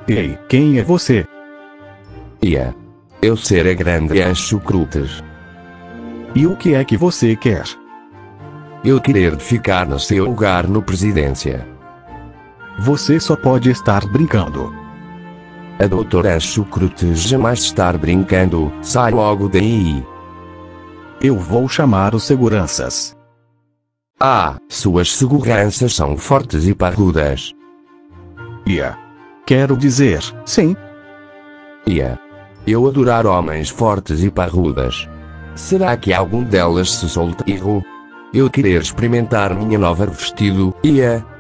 Ei, quem é você? Ia. Eu ser a grande Ancho Crutes. E o que é que você quer? Eu querer ficar no seu lugar no presidência. Você só pode estar brincando. A doutora Ancho Crutes jamais estar brincando, sai logo daí. Eu vou chamar os seguranças. Ah, suas seguranças são fortes e parrudas. Ia. Quero dizer, sim. Ia. Eu adorar homens fortes e parrudas. Será que algum delas se solteiro? Eu querer experimentar minha nova vestido, ia.